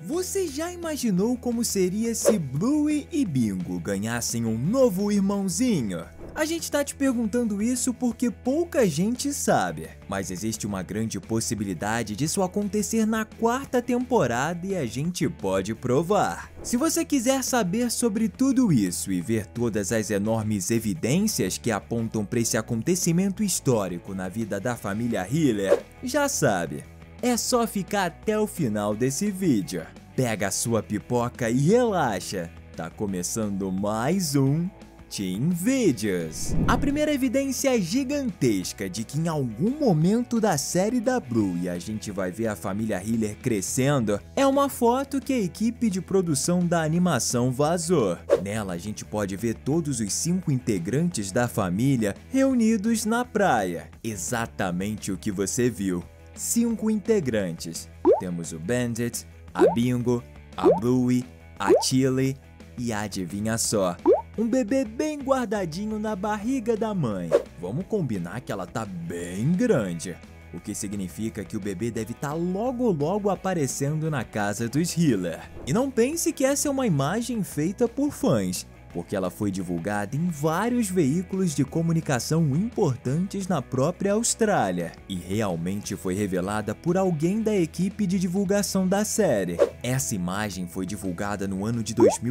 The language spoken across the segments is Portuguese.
Você já imaginou como seria se Bluey e Bingo ganhassem um novo irmãozinho? A gente tá te perguntando isso porque pouca gente sabe, mas existe uma grande possibilidade disso acontecer na 4ª temporada e a gente pode provar. Se você quiser saber sobre tudo isso e ver todas as enormes evidências que apontam para esse acontecimento histórico na vida da família Hiller, já sabe, é só ficar até o final desse vídeo. Pega a sua pipoca e relaxa, tá começando mais um Teen Videos. A primeira evidência gigantesca de que em algum momento da série da Bluey a gente vai ver a família Hiller crescendo é uma foto que a equipe de produção da animação vazou. Nela a gente pode ver todos os 5 integrantes da família reunidos na praia. Exatamente o que você viu. 5 integrantes. Temos o Bandit, a Bingo, a Bluey, a Tilly e adivinha só, um bebê bem guardadinho na barriga da mãe. Vamos combinar que ela tá bem grande, o que significa que o bebê deve estar logo aparecendo na casa dos Hiller. E não pense que essa é uma imagem feita por fãs, porque ela foi divulgada em vários veículos de comunicação importantes na própria Austrália e realmente foi revelada por alguém da equipe de divulgação da série. Essa imagem foi divulgada no ano de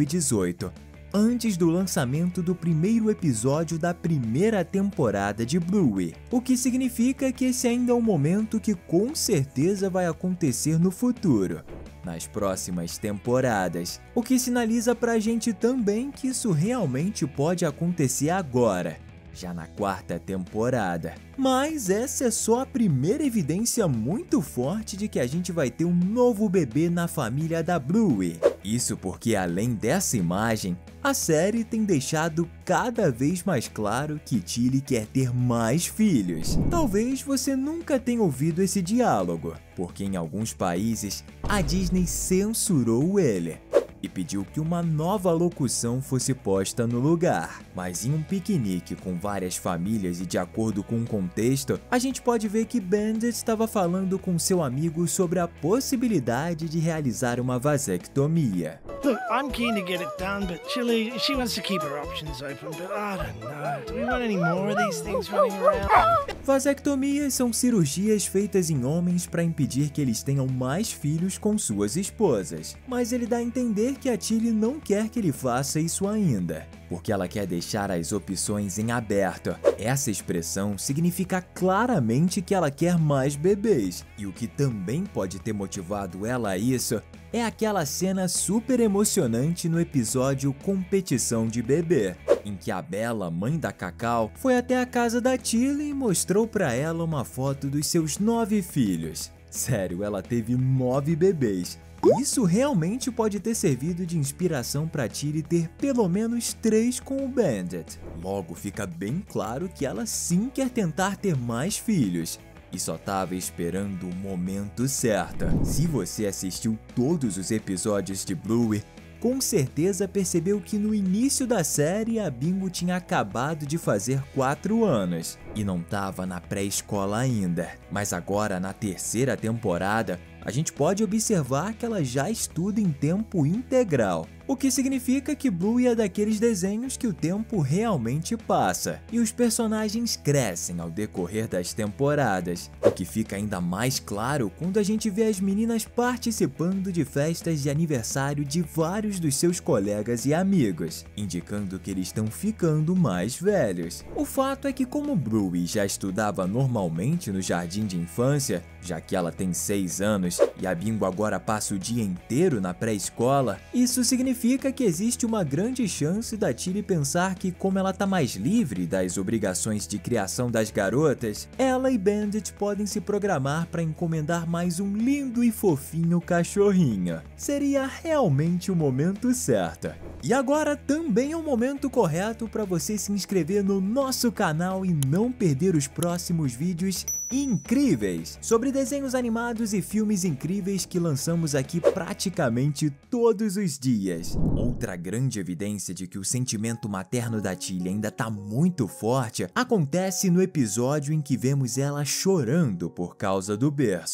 2018, antes do lançamento do primeiro episódio da primeira temporada de Bluey, o que significa que esse ainda é um momento que com certeza vai acontecer no futuro, nas próximas temporadas, o que sinaliza pra gente também que isso realmente pode acontecer agora, já na 4ª temporada. Mas essa é só a primeira evidência muito forte de que a gente vai ter um novo bebê na família da Bluey. Isso porque além dessa imagem, a série tem deixado cada vez mais claro que Tilly quer ter mais filhos. Talvez você nunca tenha ouvido esse diálogo, porque em alguns países a Disney censurou ele e pediu que uma nova locução fosse posta no lugar. Mas em um piquenique com várias famílias e de acordo com o contexto, a gente pode ver que Bandit estava falando com seu amigo sobre a possibilidade de realizar uma vasectomia. Look, I'm keen to get it done, but Chili, she wants to keep her options open, but I don't know. Do we want any more of these things running around? Vasectomias são cirurgias feitas em homens para impedir que eles tenham mais filhos com suas esposas, mas ele dá a entender que a Tilly não quer que ele faça isso ainda, porque ela quer deixar as opções em aberto. Essa expressão significa claramente que ela quer mais bebês, e o que também pode ter motivado ela a isso é aquela cena super emocionante no episódio Competição de Bebê, em que a Bella, mãe da Cacau, foi até a casa da Tilly e mostrou pra ela uma foto dos seus 9 filhos. Sério, ela teve 9 bebês. Isso realmente pode ter servido de inspiração para Tilly ter pelo menos 3 com o Bandit. Logo fica bem claro que ela sim quer tentar ter mais filhos e só tava esperando o momento certo. Se você assistiu todos os episódios de Bluey, com certeza percebeu que no início da série a Bingo tinha acabado de fazer 4 anos e não estava na pré-escola ainda. Mas agora na 3ª temporada, a gente pode observar que ela já estuda em tempo integral, o que significa que Bluey é daqueles desenhos que o tempo realmente passa e os personagens crescem ao decorrer das temporadas, o que fica ainda mais claro quando a gente vê as meninas participando de festas de aniversário de vários dos seus colegas e amigos, indicando que eles estão ficando mais velhos. O fato é que como Bluey já estudava normalmente no jardim de infância, já que ela tem 6 anos e a Bingo agora passa o dia inteiro na pré-escola, isso significa que existe uma grande chance da Tilly pensar que, como ela tá mais livre das obrigações de criação das garotas, ela e Bandit podem se programar para encomendar mais um lindo e fofinho cachorrinho. Seria realmente o momento certo. E agora também é o momento correto para você se inscrever no nosso canal e não perder os próximos vídeos incríveis sobre desenhos animados e filmes incríveis que lançamos aqui praticamente todos os dias. Outra grande evidência de que o sentimento materno da Tilly ainda tá muito forte acontece no episódio em que vemos ela chorando por causa do berço.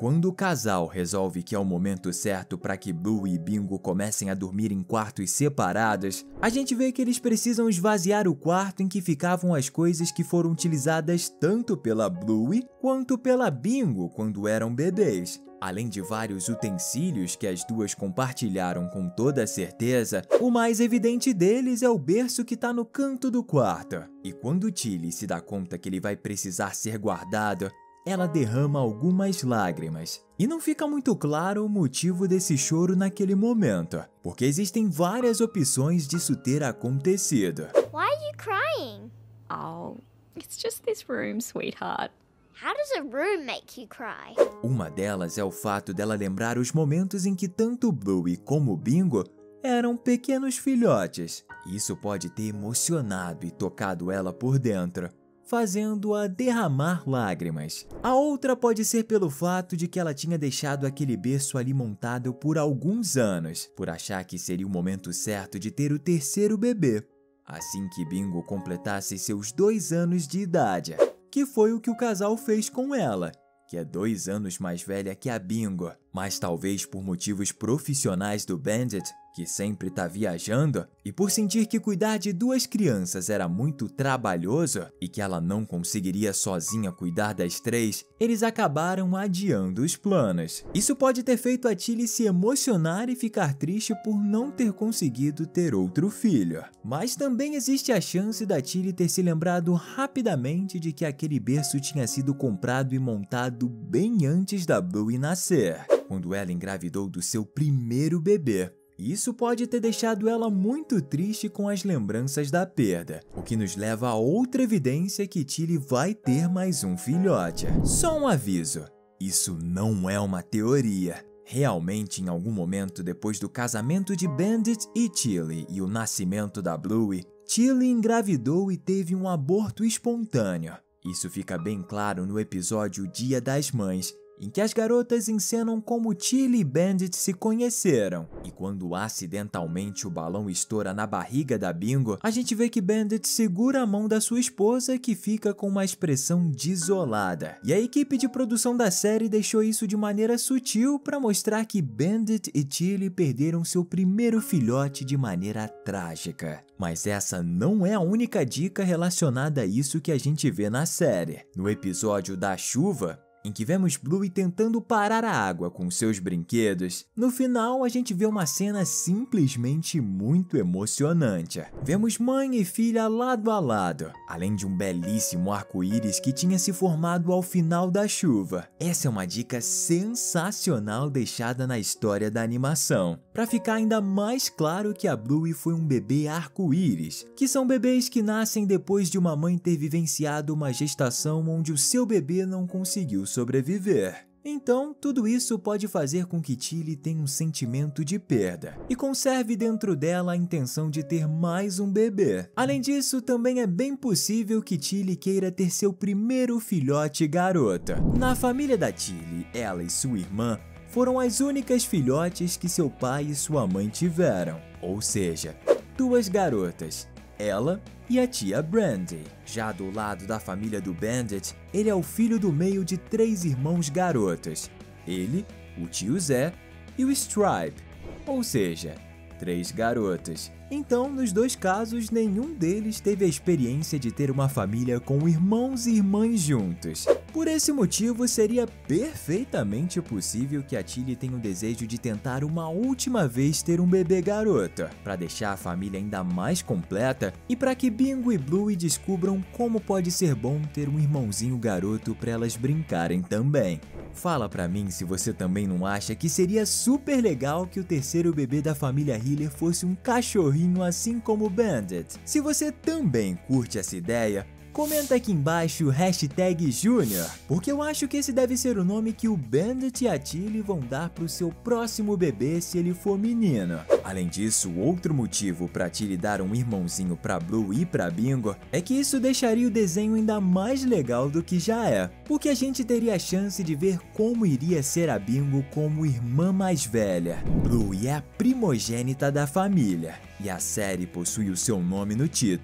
quando o casal resolve que é o momento certo para que Blue e Bingo comecem a dormir em quartos separados, a gente vê que eles precisam esvaziar o quarto em que ficavam as coisas que foram utilizadas tanto pela Bluey quanto pela Bingo quando eram bebês. Além de vários utensílios que as duas compartilharam com toda certeza, o mais evidente deles é o berço que está no canto do quarto. E quando Tilly se dá conta que ele vai precisar ser guardado, ela derrama algumas lágrimas. E não fica muito claro o motivo desse choro naquele momento, porque existem várias opções disso ter acontecido. Why are you crying? Oh, it's just this room, sweetheart. How does a room make you cry? Uma delas é o fato dela lembrar os momentos em que tanto Bluey como Bingo eram pequenos filhotes. Isso pode ter emocionado e tocado ela por dentro, fazendo-a derramar lágrimas. A outra pode ser pelo fato de que ela tinha deixado aquele berço ali montado por alguns anos, por achar que seria o momento certo de ter o terceiro bebê, assim que Bingo completasse seus 2 anos de idade, que foi o que o casal fez com ela, que é 2 anos mais velha que a Bingo, mas talvez por motivos profissionais do Bandit, que sempre tá viajando, e por sentir que cuidar de 2 crianças era muito trabalhoso e que ela não conseguiria sozinha cuidar das 3, eles acabaram adiando os planos. Isso pode ter feito a Tilly se emocionar e ficar triste por não ter conseguido ter outro filho. Mas também existe a chance da Tilly ter se lembrado rapidamente de que aquele berço tinha sido comprado e montado bem antes da Bluey nascer, quando ela engravidou do seu primeiro bebê. Isso pode ter deixado ela muito triste com as lembranças da perda, o que nos leva a outra evidência que Tilly vai ter mais um filhote. Só um aviso, isso não é uma teoria. Realmente, em algum momento depois do casamento de Bandit e Tilly e o nascimento da Bluey, Tilly engravidou e teve um aborto espontâneo. Isso fica bem claro no episódio Dia das Mães, em que as garotas encenam como Tilly e Bandit se conheceram. E quando acidentalmente o balão estoura na barriga da Bingo, a gente vê que Bandit segura a mão da sua esposa, que fica com uma expressão desolada. E a equipe de produção da série deixou isso de maneira sutil para mostrar que Bandit e Tilly perderam seu primeiro filhote de maneira trágica. Mas essa não é a única dica relacionada a isso que a gente vê na série. No episódio da chuva, em que vemos Bluey tentando parar a água com seus brinquedos, no final a gente vê uma cena simplesmente muito emocionante. Vemos mãe e filha lado a lado, além de um belíssimo arco-íris que tinha se formado ao final da chuva. Essa é uma dica sensacional deixada na história da animação, para ficar ainda mais claro que a Bluey foi um bebê arco-íris, que são bebês que nascem depois de uma mãe ter vivenciado uma gestação onde o seu bebê não conseguiu sobreviver. Então, tudo isso pode fazer com que Tilly tenha um sentimento de perda e conserve dentro dela a intenção de ter mais um bebê. Além disso, também é bem possível que Tilly queira ter seu primeiro filhote garota. Na família da Tilly, ela e sua irmã foram as únicas filhotes que seu pai e sua mãe tiveram, ou seja, 2 garotas, ela e a tia Brandy. Já do lado da família do Bandit, ele é o filho do meio de 3 irmãos garotos, ele, o tio Zé e o Stripe, ou seja, 3 garotas. Então, nos 2 casos, nenhum deles teve a experiência de ter uma família com irmãos e irmãs juntos. Por esse motivo, seria perfeitamente possível que a Tilly tenha o desejo de tentar uma última vez ter um bebê garota, para deixar a família ainda mais completa e para que Bingo e Bluey descubram como pode ser bom ter um irmãozinho garoto para elas brincarem também. Fala pra mim se você também não acha que seria super legal que o terceiro bebê da família Hiller fosse um cachorrinho assim como o Bandit. Se você também curte essa ideia, comenta aqui embaixo #Junior, porque eu acho que esse deve ser o nome que o Bandit e a Tilly vão dar pro seu próximo bebê se ele for menino. Além disso, outro motivo pra Tilly dar um irmãozinho pra Blue e pra Bingo é que isso deixaria o desenho ainda mais legal do que já é, porque a gente teria a chance de ver como iria ser a Bingo como irmã mais velha. Blue é a primogênita da família, e a série possui o seu nome no título.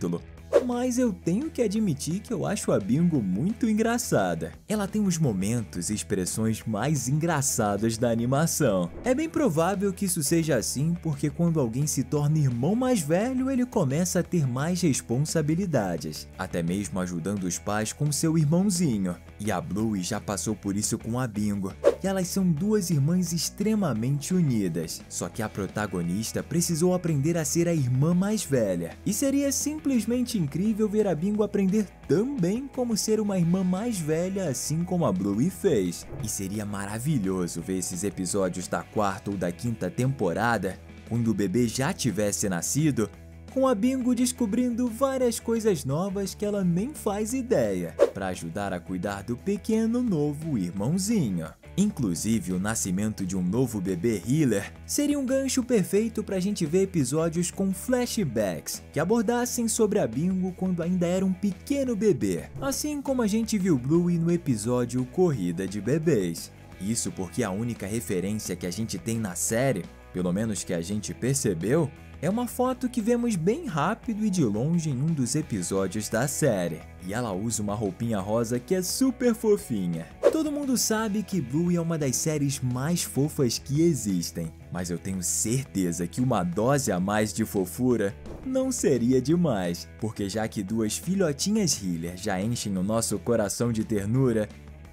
mas eu tenho que admitir que eu acho a Bingo muito engraçada. Ela tem os momentos e expressões mais engraçadas da animação. É bem provável que isso seja assim porque quando alguém se torna irmão mais velho, ele começa a ter mais responsabilidades, até mesmo ajudando os pais com seu irmãozinho. E a Bluey já passou por isso com a Bingo. E elas são duas irmãs extremamente unidas, só que a protagonista precisou aprender a ser a irmã mais velha. E seria simplesmente incrível ver a Bingo aprender também como ser uma irmã mais velha, assim como a Bluey fez. E seria maravilhoso ver esses episódios da 4ª ou da 5ª temporada, quando o bebê já tivesse nascido, com a Bingo descobrindo várias coisas novas que ela nem faz ideia, para ajudar a cuidar do pequeno novo irmãozinho. Inclusive, o nascimento de um novo bebê healer seria um gancho perfeito para a gente ver episódios com flashbacks que abordassem sobre a Bingo quando ainda era um pequeno bebê, assim como a gente viu Bluey no episódio Corrida de Bebês. Isso porque a única referência que a gente tem na série, pelo menos que a gente percebeu, é uma foto que vemos bem rápido e de longe em um dos episódios da série. E ela usa uma roupinha rosa que é super fofinha. Todo mundo sabe que Bluey é uma das séries mais fofas que existem, mas eu tenho certeza que uma dose a mais de fofura não seria demais, porque já que duas filhotinhas healer já enchem o nosso coração de ternura,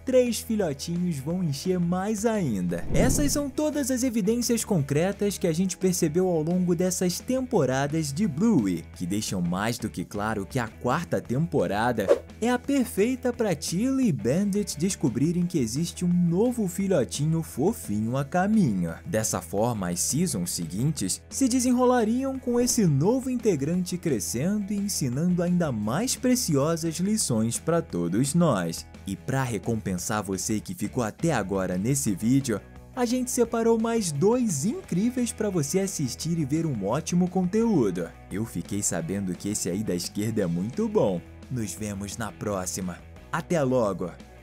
3 filhotinhos vão encher mais ainda. Essas são todas as evidências concretas que a gente percebeu ao longo dessas temporadas de Bluey, que deixam mais do que claro que a 4ª temporada é a perfeita para Tilly e Bandit descobrirem que existe um novo filhotinho fofinho a caminho. Dessa forma, as seasons seguintes se desenrolariam com esse novo integrante crescendo e ensinando ainda mais preciosas lições para todos nós. E para recompensar você que ficou até agora nesse vídeo, a gente separou mais 2 incríveis para você assistir e ver um ótimo conteúdo. Eu fiquei sabendo que esse aí da esquerda é muito bom. Nos vemos na próxima. Até logo!